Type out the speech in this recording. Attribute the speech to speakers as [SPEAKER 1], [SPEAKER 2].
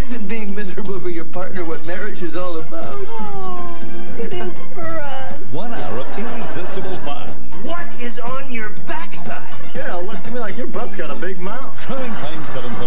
[SPEAKER 1] Isn't being miserable for your partner what marriage is all about?
[SPEAKER 2] Oh, it is for us.
[SPEAKER 3] 1 hour of irresistible fun.
[SPEAKER 4] What is on your backside?
[SPEAKER 5] Yeah, it looks to me like your butt's got a big mouth.
[SPEAKER 3] Growing Pains 7